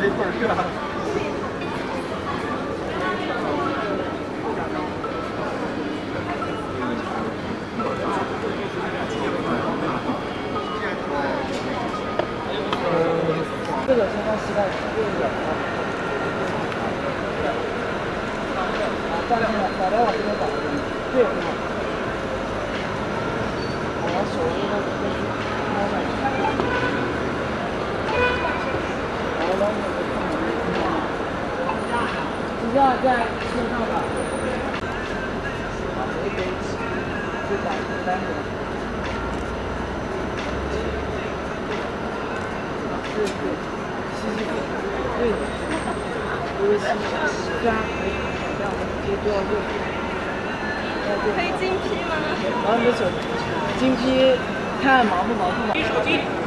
一会儿是吧？ 这个先放膝盖，右脚啊，站起来，脑袋往这边倒，对，很好。然后手这个摸上去，然后让你的看就这样在身上吧，一杯就打3个。对，因为虽然可以，但我们直接做到这里。 可以精 P 吗？ 然后你的手精 P，看忙不忙？ 手机。